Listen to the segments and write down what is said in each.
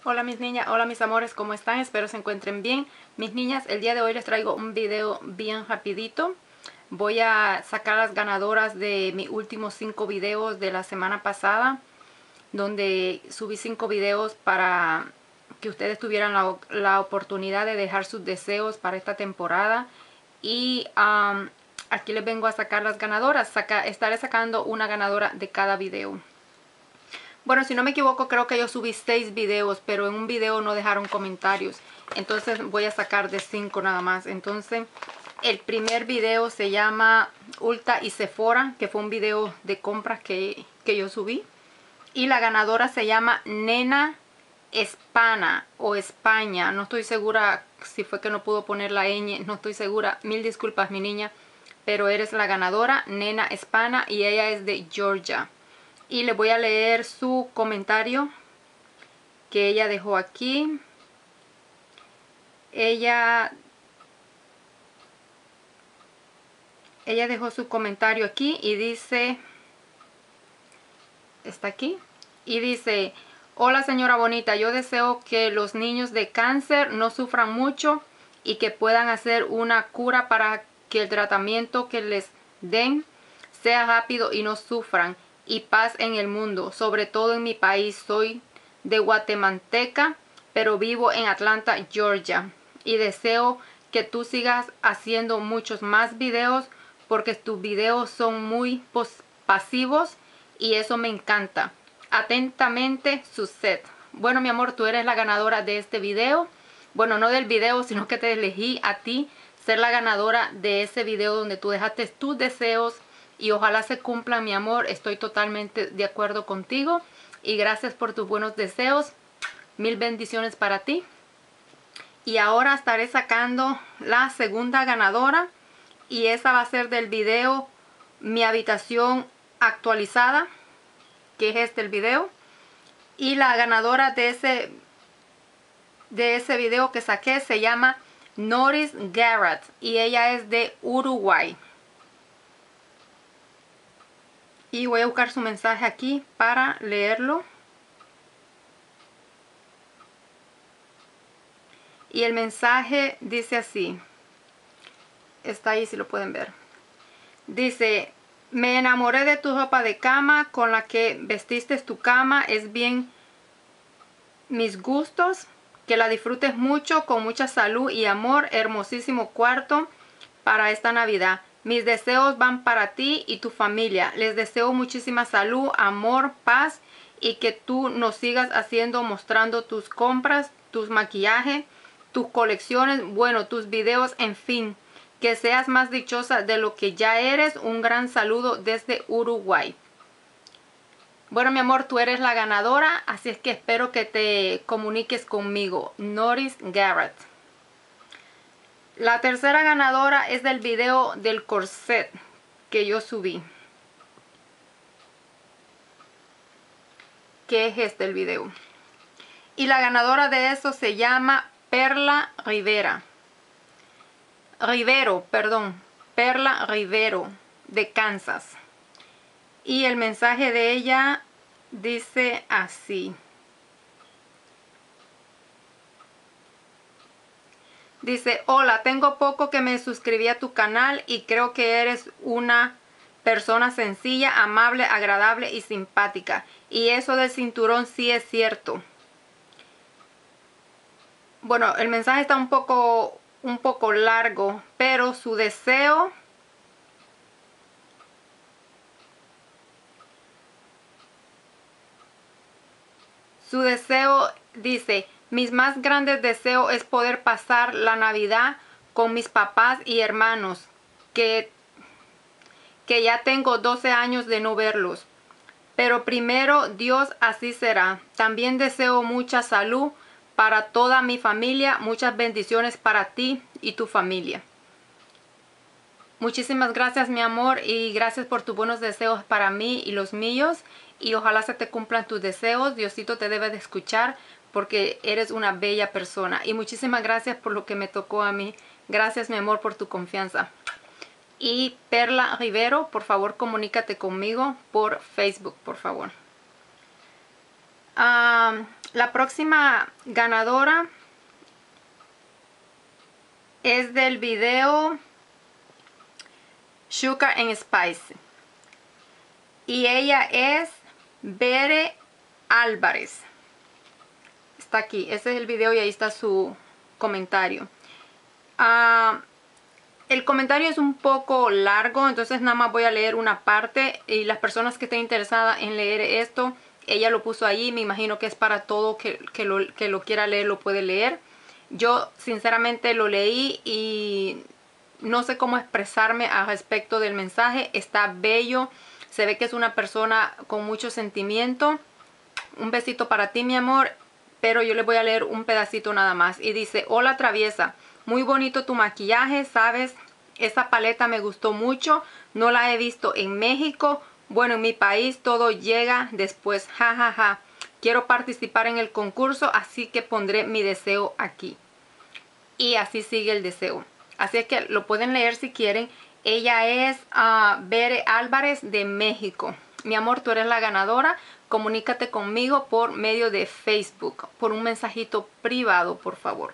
Hola mis niñas, hola mis amores, ¿cómo están? Espero se encuentren bien. Mis niñas, el día de hoy les traigo un video bien rapidito. Voy a sacar las ganadoras de mis últimos 5 videos de la semana pasada, donde subí 5 videos para que ustedes tuvieran la oportunidad de dejar sus deseos para esta temporada. Y aquí les vengo a sacar las ganadoras. Estaré sacando una ganadora de cada video. Bueno, si no me equivoco, creo que yo subí 6 videos, pero en un video no dejaron comentarios. Entonces voy a sacar de 5 nada más. Entonces, el primer video se llama Ulta y Sephora, que fue un video de compras que yo subí. Y la ganadora se llama Nena Espana o España. No estoy segura si fue que no pudo poner la ñ, no estoy segura. Mil disculpas, mi niña. Pero eres la ganadora, Nena Espana, y ella es de Georgia. Y le voy a leer su comentario que ella dejó aquí. Ella dejó su comentario aquí y dice, está aquí, y dice: hola señora bonita, yo deseo que los niños de cáncer no sufran mucho y que puedan hacer una cura para que el tratamiento que les den sea rápido y no sufran, y paz en el mundo, sobre todo en mi país. Soy de guatemalteca, pero vivo en Atlanta, Georgia, y deseo que tú sigas haciendo muchos más videos porque tus videos son muy pasivos y eso me encanta. Atentamente, Suzette. Bueno, mi amor, tú eres la ganadora de este video. Bueno, no del video, sino que te elegí a ti ser la ganadora de ese video donde tú dejaste tus deseos y ojalá se cumplan, mi amor. Estoy totalmente de acuerdo contigo y gracias por tus buenos deseos. Mil bendiciones para ti. Y ahora estaré sacando la segunda ganadora y esa va a ser del video Mi habitación actualizada, que es este el video. Y la ganadora de ese video que saqué se llama Noris Garrett y ella es de Uruguay. Y voy a buscar su mensaje aquí para leerlo. Y el mensaje dice así. Está ahí si lo pueden ver. Dice: me enamoré de tu ropa de cama con la que vestiste tu cama. Es bien mis gustos. Que la disfrutes mucho, con mucha salud y amor. Hermosísimo cuarto para esta Navidad. Mis deseos van para ti y tu familia. Les deseo muchísima salud, amor, paz y que tú nos sigas haciendo, mostrando tus compras, tus maquillajes, tus colecciones, bueno, tus videos, en fin. Que seas más dichosa de lo que ya eres. Un gran saludo desde Uruguay. Bueno, mi amor, tú eres la ganadora, así es que espero que te comuniques conmigo. Noris Garrett. La tercera ganadora es del video del corset que yo subí. Que es este el video. Y la ganadora de eso se llama Perla Rivero, perdón. Perla Rivero, de Kansas. Y el mensaje de ella dice así. Dice: hola, tengo poco que me suscribí a tu canal y creo que eres una persona sencilla, amable, agradable y simpática. Y eso del cinturón sí es cierto. Bueno, el mensaje está un poco largo, pero su deseo dice: mis más grandes deseos es poder pasar la Navidad con mis papás y hermanos, que ya tengo 12 años de no verlos. Pero primero Dios, así será. También deseo mucha salud para toda mi familia. Muchas bendiciones para ti y tu familia. Muchísimas gracias, mi amor, y gracias por tus buenos deseos para mí y los míos. Y ojalá se te cumplan tus deseos. Diosito te debe de escuchar porque eres una bella persona. Y muchísimas gracias por lo que me tocó a mí. Gracias, mi amor, por tu confianza. Y Perla Rivero, por favor, comunícate conmigo por Facebook, por favor. La próxima ganadora es del video Sugar and Spice. Y ella es Bere Álvarez. Está aquí. Ese es el video y ahí está su comentario. El comentario es un poco largo, entonces nada más voy a leer una parte. Y las personas que estén interesadas en leer esto, ella lo puso ahí. Me imagino que es para todo que lo quiera leer, lo puede leer. Yo sinceramente lo leí y no sé cómo expresarme al respecto del mensaje. Está bello. Se ve que es una persona con mucho sentimiento. Un besito para ti, mi amor. Pero yo le voy a leer un pedacito nada más. Y dice: hola traviesa, muy bonito tu maquillaje, ¿sabes? Esa paleta me gustó mucho. No la he visto en México. Bueno, en mi país todo llega después. Ja, ja, ja. Quiero participar en el concurso, así que pondré mi deseo aquí. Y así sigue el deseo. Así es que lo pueden leer si quieren. Ella es Bere Álvarez de México. Mi amor, tú eres la ganadora. Comunícate conmigo por medio de Facebook, por un mensajito privado, por favor.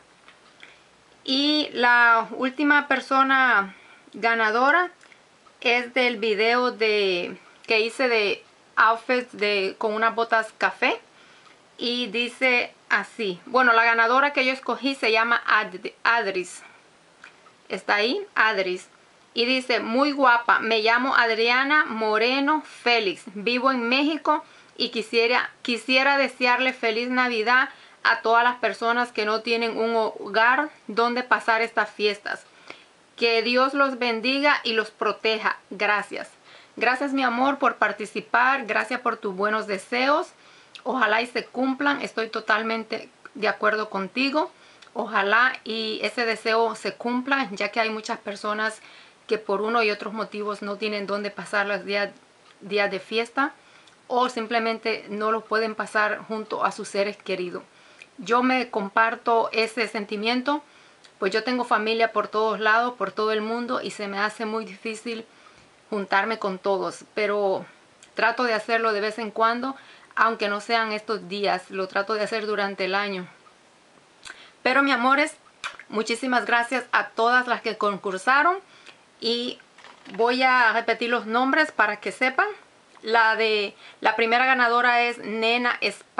Y la última persona ganadora es del video que hice de outfits con unas botas café. Y dice así. Bueno, la ganadora que yo escogí se llama Adris. Está ahí, Adris. Y dice: muy guapa, me llamo Adriana Moreno Félix, vivo en México y quisiera desearle feliz Navidad a todas las personas que no tienen un hogar donde pasar estas fiestas. Que Dios los bendiga y los proteja. Gracias. Gracias, mi amor, por participar. Gracias por tus buenos deseos. Ojalá y se cumplan. Estoy totalmente de acuerdo contigo. Ojalá y ese deseo se cumpla, ya que hay muchas personas que por uno y otros motivos no tienen dónde pasar los días de fiesta, o simplemente no lo pueden pasar junto a sus seres queridos. Yo me comparto ese sentimiento, pues yo tengo familia por todos lados, por todo el mundo, y se me hace muy difícil juntarme con todos, pero trato de hacerlo de vez en cuando, aunque no sean estos días, lo trato de hacer durante el año. Pero, mi amores, muchísimas gracias a todas las que concursaron. Y voy a repetir los nombres para que sepan. La primera ganadora es Nena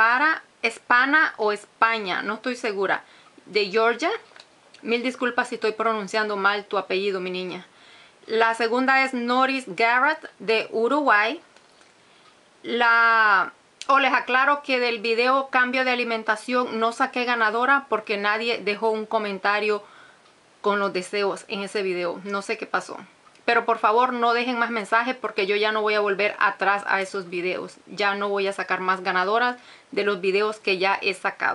Espana o España, no estoy segura, de Georgia. Mil disculpas si estoy pronunciando mal tu apellido, mi niña. La segunda es Noris Garrett de Uruguay. Les aclaro que del video cambio de alimentación no saqué ganadora porque nadie dejó un comentario con los deseos en ese video. No sé qué pasó. Pero por favor no dejen más mensajes porque yo ya no voy a volver atrás a esos videos. Ya no voy a sacar más ganadoras de los videos que ya he sacado.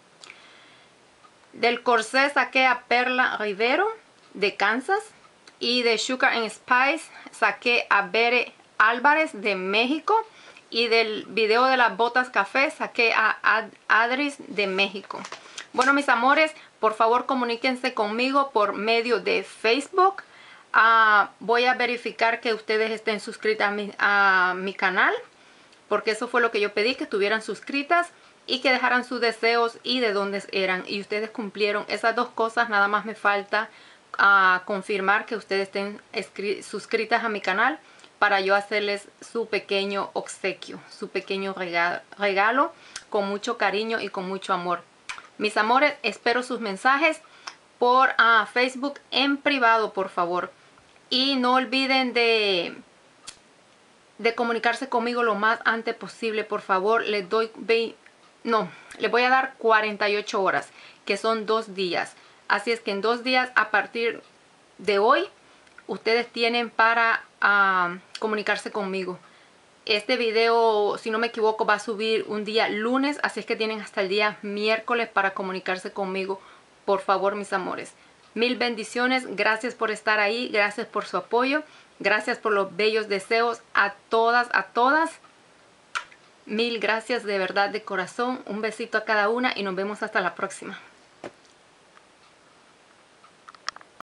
Del corsé saqué a Perla Rivero de Kansas. Y de Sugar and Spice saqué a Bere Álvarez de México. Y del video de las botas café saqué a Adris de México. Bueno, mis amores, por favor comuníquense conmigo por medio de Facebook. Voy a verificar que ustedes estén suscritas a mi canal, porque eso fue lo que yo pedí, que estuvieran suscritas y que dejaran sus deseos y de dónde eran. Y ustedes cumplieron esas dos cosas. Nada más me falta confirmar que ustedes estén suscritas a mi canal para yo hacerles su pequeño obsequio, su pequeño regalo con mucho cariño y con mucho amor. Mis amores, espero sus mensajes por Facebook en privado, por favor. Y no olviden de comunicarse conmigo lo más antes posible, por favor. Les voy a dar 48 horas, que son 2 días. Así es que en 2 días a partir de hoy, ustedes tienen para comunicarse conmigo. Este video, si no me equivoco, va a subir un día lunes, así es que tienen hasta el día miércoles para comunicarse conmigo, por favor, mis amores. Mil bendiciones, gracias por estar ahí, gracias por su apoyo, gracias por los bellos deseos a todas, Mil gracias de verdad, de corazón. Un besito a cada una y nos vemos hasta la próxima.